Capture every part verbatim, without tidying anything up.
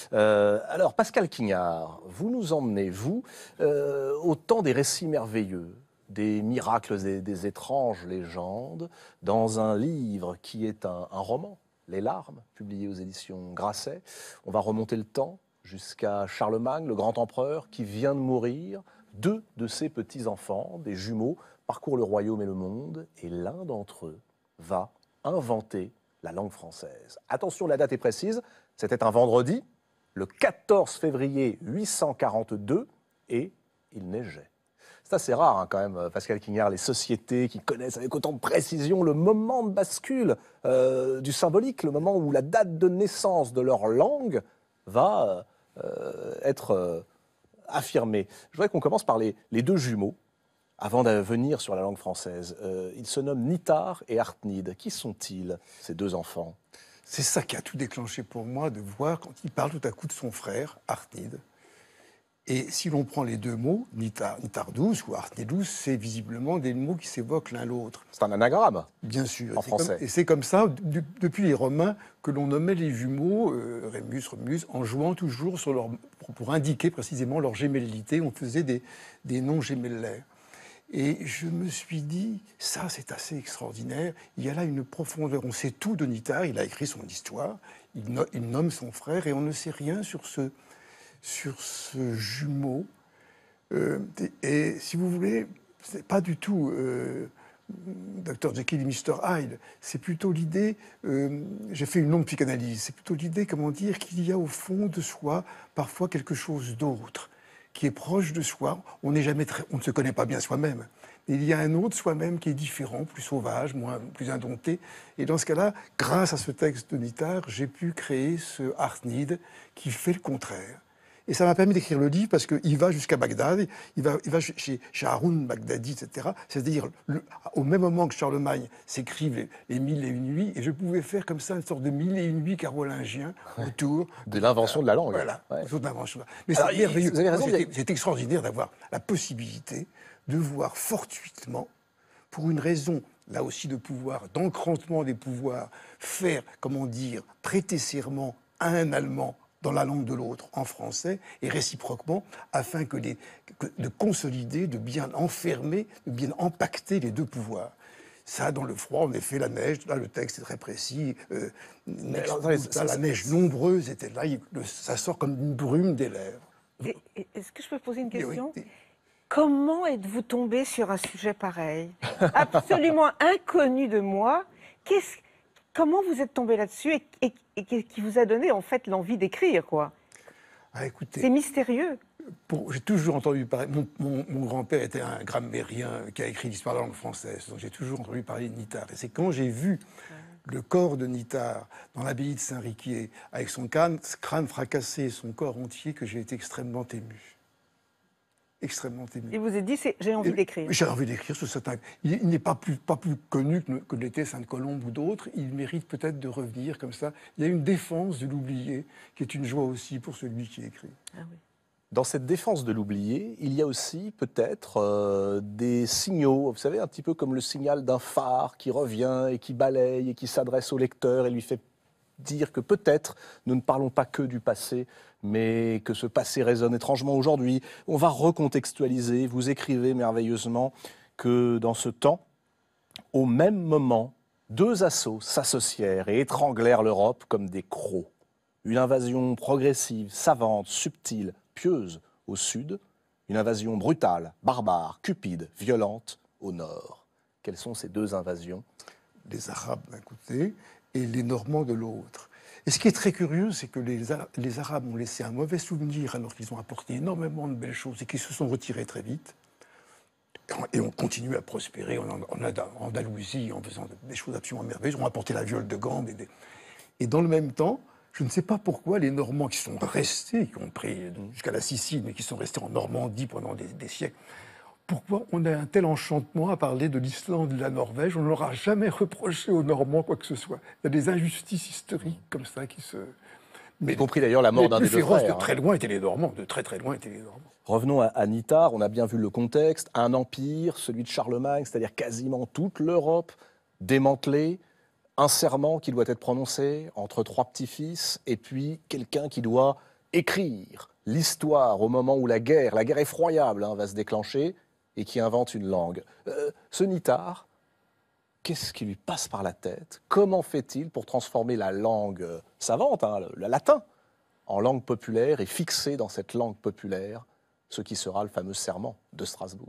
Euh, alors, Pascal Quignard, vous nous emmenez, vous, euh, au temps des récits merveilleux, des miracles et des étranges légendes, dans un livre qui est un, un roman, Les Larmes, publié aux éditions Grasset. On va remonter le temps jusqu'à Charlemagne, le grand empereur, qui vient de mourir. Deux de ses petits-enfants, des jumeaux, parcourent le royaume et le monde, et l'un d'entre eux va inventer la langue française. Attention, la date est précise, c'était un vendredi, le quatorze février huit cent quarante-deux, et il neigeait. C'est assez rare, hein, quand même, Pascal Quignard, les sociétés qui connaissent avec autant de précision le moment de bascule euh, du symbolique, le moment où la date de naissance de leur langue va euh, être euh, affirmée. Je voudrais qu'on commence par les, les deux jumeaux, avant de venir sur la langue française. Euh, ils se nomment Nithard et Arthnid. Qui sont-ils, ces deux enfants? C'est ça qui a tout déclenché pour moi, de voir quand il parle tout à coup de son frère, Arthnid. Et si l'on prend les deux mots, Nithardus ou Arthnidus, c'est visiblement des mots qui s'évoquent l'un l'autre. C'est un anagramme. Bien sûr. En français. Comme, et c'est comme ça, du, depuis les Romains, que l'on nommait les jumeaux, euh, Rémus, Remus, en jouant toujours sur leur, pour, pour indiquer précisément leur gémellité. On faisait des, des noms gémellaires. Et je me suis dit, ça c'est assez extraordinaire, il y a là une profondeur, on sait tout de Nithard, il a écrit son histoire, il, no, il nomme son frère, et on ne sait rien sur ce, sur ce jumeau. Euh, et, et si vous voulez, c'est pas du tout euh, docteur Jekyll et mister Hyde, c'est plutôt l'idée, euh, j'ai fait une longue psychanalyse, c'est plutôt l'idée, comment dire, qu'il y a au fond de soi parfois quelque chose d'autre, qui est proche de soi. On n'est jamais très, on ne se connaît pas bien soi-même. Mais il y a un autre soi-même qui est différent, plus sauvage, moins, plus indompté. Et dans ce cas-là, grâce à ce texte de Nithard, j'ai pu créer ce Arthnid qui fait le contraire. Et ça m'a permis d'écrire le livre parce qu'il va jusqu'à Bagdad, il va, il va chez, chez Haroun Bagdadi, et cetera. C'est-à-dire, le, au même moment que Charlemagne s'écrivent les, les Mille et une nuits, et je pouvais faire comme ça une sorte de Mille et une nuits carolingien autour de l'invention de la langue. Voilà, ouais. autour de l'invention. Mais Alors, c'est merveilleux. Vous avez raison. C'est avez... extraordinaire d'avoir la possibilité de voir fortuitement, pour une raison, là aussi de pouvoir, d'encrantement des pouvoirs, faire, comment dire, prêter serment à un Allemand dans la langue de l'autre, en français, et réciproquement, afin que les, que, de consolider, de bien enfermer, de bien empaqueter les deux pouvoirs. Ça, dans le froid, en effet, la neige, là, le texte est très précis, euh, neige, alors, attendez, ça, la ça, neige ça, nombreuse était là, il, le, ça sort comme une brume des lèvres. Est-ce que je peux poser une question? oui, oui. Comment êtes-vous tombé sur un sujet pareil, absolument inconnu de moi? Qu'est-ce Comment vous êtes tombé là-dessus et, et, et qui vous a donné en fait l'envie d'écrire, quoi? Ah, c'est mystérieux. J'ai toujours entendu parler. Mon, mon, mon grand-père était un grammairien qui a écrit l'histoire de la langue française, donc j'ai toujours entendu parler de Nithard. Et c'est quand j'ai vu ouais. le corps de Nithard dans l'abbaye de Saint-Riquier, avec son crâne, crâne fracassé et son corps entier, que j'ai été extrêmement ému. Extrêmement ému. Et vous avez dit, j'ai envie d'écrire. J'ai envie d'écrire sur certains. Il, il n'est pas plus, pas plus connu que, que l'était Sainte-Colombe ou d'autres. Il mérite peut-être de revenir comme ça. Il y a une défense de l'oublié qui est une joie aussi pour celui qui écrit. Ah oui. Dans cette défense de l'oublié, il y a aussi peut-être euh, des signaux, vous savez, un petit peu comme le signal d'un phare qui revient et qui balaye et qui s'adresse au lecteur et lui fait dire que peut-être nous ne parlons pas que du passé, mais que ce passé résonne étrangement aujourd'hui. On va recontextualiser. Vous écrivez merveilleusement que dans ce temps, au même moment, deux assauts s'associèrent et étranglèrent l'Europe comme des crocs. Une invasion progressive, savante, subtile, pieuse au sud, une invasion brutale, barbare, cupide, violente au nord. Quelles sont ces deux invasions? Les Arabes d'un côté et les Normands de l'autre. Et ce qui est très curieux, c'est que les, les Arabes ont laissé un mauvais souvenir alors qu'ils ont apporté énormément de belles choses et qu'ils se sont retirés très vite. Et on continue à prospérer en, en Andalousie en faisant des choses absolument merveilleuses. On a apporté la viole de Gand. Et, des... et dans le même temps, je ne sais pas pourquoi les Normands qui sont restés, qui ont pris jusqu'à la Sicile, mais qui sont restés en Normandie pendant des, des siècles, pourquoi on a un tel enchantement à parler de l'Islande et de la Norvège? On ne leur a jamais reproché aux Normands quoi que ce soit. Il y a des injustices historiques comme ça qui se... Mais y compris d'ailleurs la mort d'un des deux frères. De très loin étaient les Normands, de très très loin étaient les Normands. Revenons à, à Nithard, on a bien vu le contexte, un empire, celui de Charlemagne, c'est-à-dire quasiment toute l'Europe démantelée, un serment qui doit être prononcé entre trois petits-fils, et puis quelqu'un qui doit écrire l'histoire au moment où la guerre, la guerre effroyable hein, va se déclencher, et qui invente une langue. Euh, ce Nithard, qu'est-ce qui lui passe par la tête? Comment fait-il pour transformer la langue euh, savante, hein, le, le latin, en langue populaire et fixer dans cette langue populaire ce qui sera le fameux serment de Strasbourg?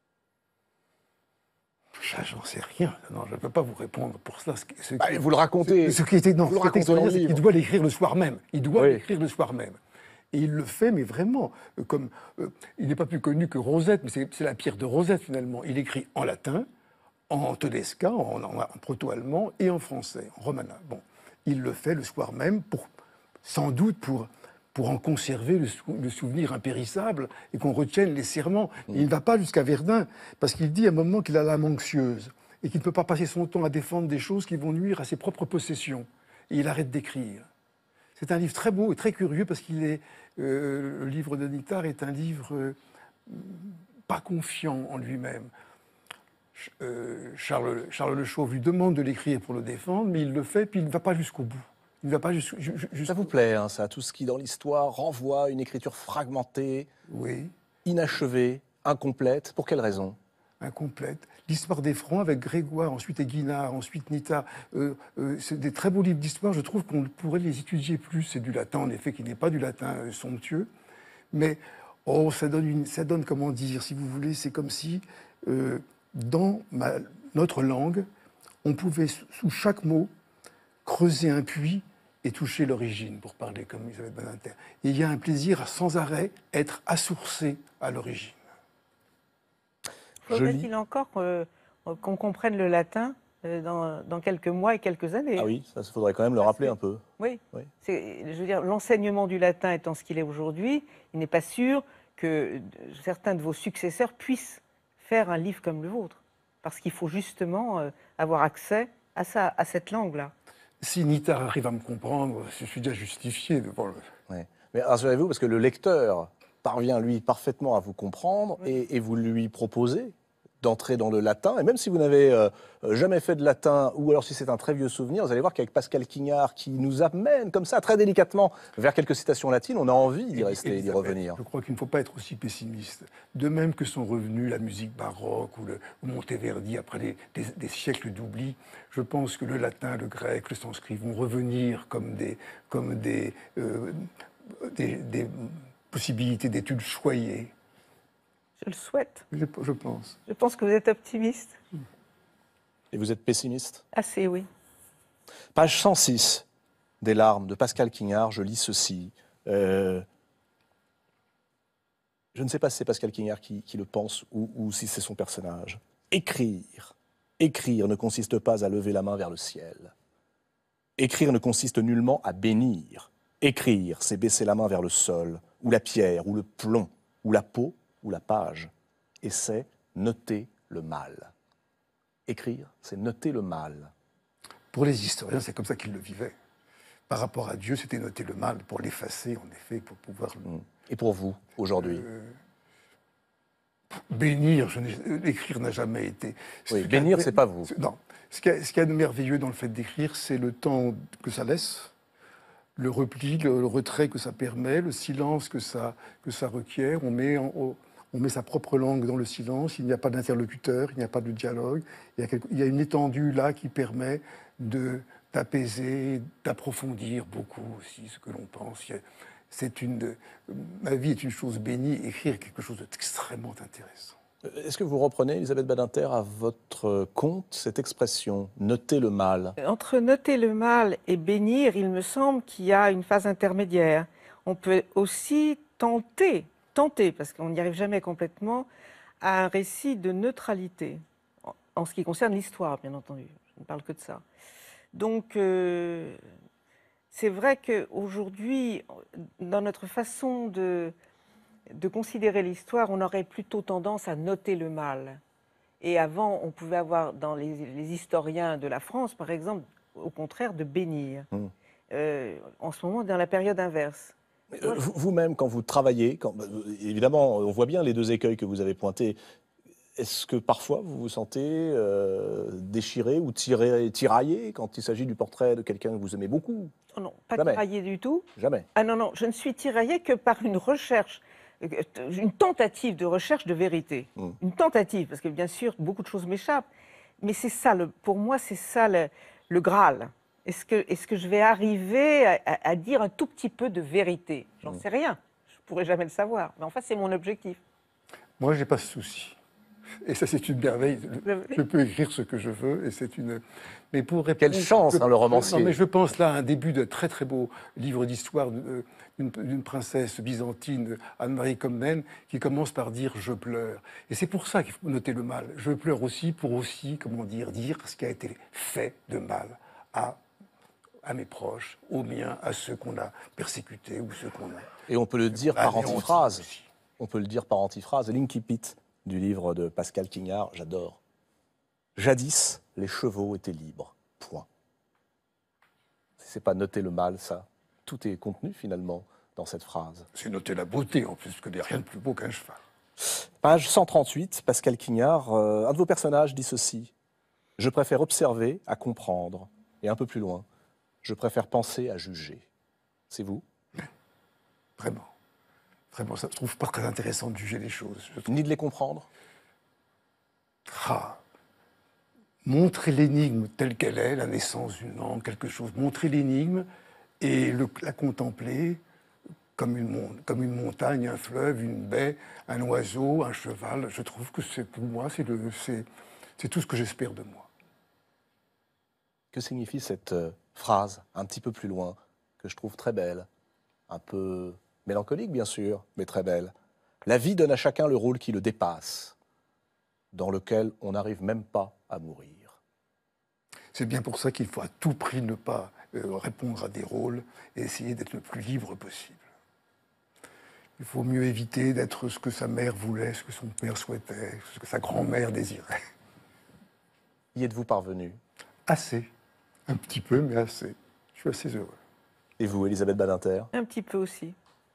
Ça, j'en sais rien. Non, je ne peux pas vous répondre pour cela. Ce, ce Bah, qui, vous le racontez. Ce, ce qui était, non, vous le ce qui était racontez dans le extraordinaire, c'est livre. qu'il doit l'écrire le soir même. Il doit Oui. l'écrire le soir même. Et il le fait, mais vraiment, euh, comme euh, il n'est pas plus connu que Rosette, mais c'est la pierre de Rosette finalement. Il écrit en latin, en tedesca, en, en, en proto-allemand et en français, en romanat. Bon, il le fait le soir même, pour, sans doute pour, pour en conserver le, sou, le souvenir impérissable et qu'on retienne les serments. Mmh. Il ne va pas jusqu'à Verdun, parce qu'il dit à un moment qu'il a l'âme anxieuse et qu'il ne peut pas passer son temps à défendre des choses qui vont nuire à ses propres possessions. Et il arrête d'écrire. C'est un livre très beau et très curieux parce qu'il est euh, le livre de Nithard est un livre euh, pas confiant en lui-même. Euh, Charles, Charles Le Chauve lui demande de l'écrire pour le défendre, mais il le fait, puis il ne va pas jusqu'au bout. Il ne va pas jusqu'au jusqu Ça vous plaît, hein, ça, tout ce qui dans l'histoire renvoie à une écriture fragmentée, oui. inachevée, incomplète. Pour quelle raison? Incomplète. L'histoire des Francs avec Grégoire, ensuite Guinard, ensuite Nithard. Euh, euh, c'est des très beaux livres d'histoire. Je trouve qu'on pourrait les étudier plus. C'est du latin, en effet, qui n'est pas du latin euh, somptueux. Mais, oh, ça donne, une, ça donne, comment dire, si vous voulez, c'est comme si, euh, dans ma, notre langue, on pouvait, sous chaque mot, creuser un puits et toucher l'origine, pour parler comme Elisabeth Badinter. Et il y a un plaisir à sans arrêt être assourcé à l'origine. Faudrait-il encore euh, qu'on comprenne le latin euh, dans, dans quelques mois et quelques années? Ah oui, ça faudrait quand même le rappeler un peu. Oui. Oui. Je veux dire, l'enseignement du latin étant ce qu'il est aujourd'hui, il n'est pas sûr que certains de vos successeurs puissent faire un livre comme le vôtre. Parce qu'il faut justement euh, avoir accès à, ça, à cette langue-là. Si Nithard arrive à me comprendre, je suis déjà justifié devant le... Ouais. Mais rassurez-vous, parce que le lecteur parvient, lui, parfaitement à vous comprendre, oui. et, et vous lui proposez d'entrer dans le latin. Et même si vous n'avez euh, jamais fait de latin, ou alors si c'est un très vieux souvenir, vous allez voir qu'avec Pascal Quignard, qui nous amène comme ça, très délicatement, vers quelques citations latines, on a envie d'y rester et d'y revenir. Je crois qu'il ne faut pas être aussi pessimiste. De même que sont revenus la musique baroque ou, le, ou Monteverdi après des, des, des siècles d'oubli, je pense que le latin, le grec, le sanskrit vont revenir comme des, comme des, euh, des, des possibilités d'études choyées. Je le souhaite. Je, je pense. Je pense que vous êtes optimiste. Et vous êtes pessimiste? Assez, oui. Page cent six des Larmes de Pascal Quignard, je lis ceci. Euh, je ne sais pas si c'est Pascal Quignard qui, qui le pense ou, ou si c'est son personnage. Écrire. Écrire ne consiste pas à lever la main vers le ciel. Écrire ne consiste nullement à bénir. Écrire, c'est baisser la main vers le sol, ou la pierre, ou le plomb, ou la peau, ou la page, et c'est noter le mal. Écrire, c'est noter le mal. Pour les historiens, c'est comme ça qu'ils le vivaient. Par rapport à Dieu, c'était noter le mal, pour l'effacer, en effet, pour pouvoir... Et pour vous, aujourd'hui euh, Bénir, je écrire n'a jamais été... Oui, bénir, c'est pas vous. Non. Ce qu'il y a, ce qu'il y a de merveilleux dans le fait d'écrire, c'est le temps que ça laisse, le repli, le, le retrait que ça permet, le silence que ça, que ça requiert. On met, en, on met sa propre langue dans le silence, il n'y a pas d'interlocuteur, il n'y a pas de dialogue. Il y a, quelque, il y a une étendue là qui permet de, d'apaiser, d'approfondir beaucoup aussi ce que l'on pense. C'est une, ma vie est une chose bénie, écrire est quelque chose d'extrêmement intéressant. Est-ce que vous reprenez, Elisabeth Badinter, à votre compte cette expression « noter le mal » ? Entre noter le mal et bénir, il me semble qu'il y a une phase intermédiaire. On peut aussi tenter, tenter, parce qu'on n'y arrive jamais complètement, à un récit de neutralité, en ce qui concerne l'histoire, bien entendu. Je ne parle que de ça. Donc, euh, c'est vrai qu'aujourd'hui, dans notre façon de... de considérer l'histoire, on aurait plutôt tendance à noter le mal. Et avant, on pouvait avoir, dans les, les historiens de la France, par exemple, au contraire, de bénir. Mmh. Euh, en ce moment, dans la période inverse. Euh, Vous-même, quand vous travaillez, quand, évidemment, on voit bien les deux écueils que vous avez pointés. est-ce que parfois vous vous sentez euh, déchiré ou tiré, tiraillé quand il s'agit du portrait de quelqu'un que vous aimez beaucoup? Oh non, pas Jamais. tiraillée du tout. Jamais. Ah non, non, je ne suis tiraillée que par une recherche, euh, une tentative de recherche de vérité. Mm. Une tentative, parce que bien sûr, beaucoup de choses m'échappent. Mais c'est ça, le, pour moi, c'est ça le, le Graal. Est-ce que, est-ce que je vais arriver à, à- à dire un tout petit peu de vérité? J'en sais rien. Je ne pourrai jamais le savoir. Mais enfin, c'est mon objectif. Moi, je n'ai pas ce souci. Et ça, c'est une merveille. Je peux écrire ce que je veux, et c'est une. Mais pour répondre. Quelle chance, je- hein, le romancier. Non, mais je pense là à un début de très très beau livre d'histoire d'une d'une princesse byzantine, Anne-Marie Comnène, qui commence par dire je pleure. Et c'est pour ça qu'il faut noter le mal. Je pleure aussi pour aussi, comment dire, dire ce qui a été fait de mal à à mes proches, aux miens, à ceux qu'on a persécutés ou ceux qu'on a. Et on peut le dire par anéantis antiphrase. aussi. On peut le dire par antiphrase. L'incipit du livre de Pascal Quignard, j'adore. Jadis, les chevaux étaient libres. Point. C'est pas noter le mal, ça. Tout est contenu finalement dans cette phrase. C'est noter la beauté en plus, que rien de plus beau qu'un cheval. Page cent trente-huit, Pascal Quignard, euh, un de vos personnages dit ceci. Je préfère observer à comprendre. Et un peu plus loin, je préfère penser à juger. C'est vous? Vraiment. Vraiment, ça, je trouve pas très intéressant de juger les choses. Je trouve- Ni de les comprendre? Ah. Montrer l'énigme telle qu'elle est, la naissance d'une langue, quelque chose. Montrer l'énigme et le- la contempler comme une, mon- comme une montagne, un fleuve, une baie, un oiseau, un cheval. Je trouve que c'est pour moi, c'est le- c'est- c'est tout ce que j'espère de moi. Que signifie cette euh, phrase, un petit peu plus loin, que je trouve très belle, un peu mélancolique bien sûr, mais très belle. La vie donne à chacun le rôle qui le dépasse, dans lequel on n'arrive même pas à mourir. C'est bien pour ça qu'il faut à tout prix ne pas euh, répondre à des rôles et essayer d'être le plus libre possible. Il faut mieux éviter d'être ce que sa mère voulait, ce que son père souhaitait, ce que sa grand-mère désirait. Y êtes-vous parvenu? Assez. Un petit peu, mais assez. Je suis assez heureux. Et vous, Elisabeth Badinter? Un petit peu aussi.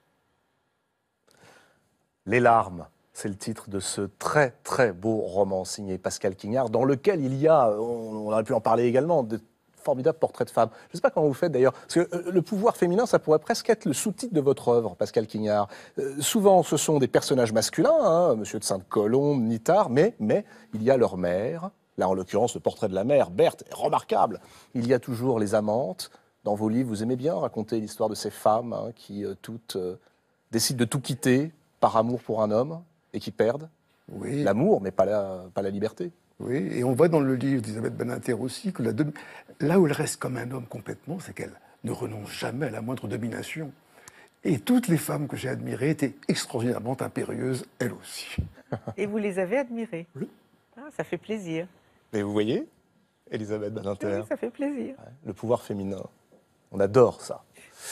Les larmes, c'est le titre de ce très très beau roman signé Pascal Quignard, dans lequel il y a, on, on aurait pu en parler également, de formidables portraits de femmes. Je ne sais pas comment vous faites d'ailleurs, parce que euh, le pouvoir féminin, ça pourrait presque être le sous-titre de votre œuvre, Pascal Quignard. Euh, souvent, ce sont des personnages masculins, hein, Monsieur de Sainte-Colombe, Nitard, mais, mais il y a leur mère. Là, en l'occurrence, le portrait de la mère, Berthe, est remarquable. Il y a toujours les amantes. Dans vos livres, vous aimez bien raconter l'histoire de ces femmes hein, qui, euh, toutes, euh, décident de tout quitter par amour pour un homme et qui perdent Oui, l'amour, mais pas la, pas la liberté. oui. Et on voit dans le livre d'Elisabeth Badinter aussi que la dom- là où elle reste comme un homme complètement, c'est qu'elle ne renonce jamais à la moindre domination. Et toutes les femmes que j'ai admirées étaient extraordinairement impérieuses, elles aussi. Et vous les avez admirés? Oui. Ah, ça fait plaisir. Mais vous voyez, Elisabeth Badinter, Oui, ça fait plaisir. le pouvoir féminin, on adore ça.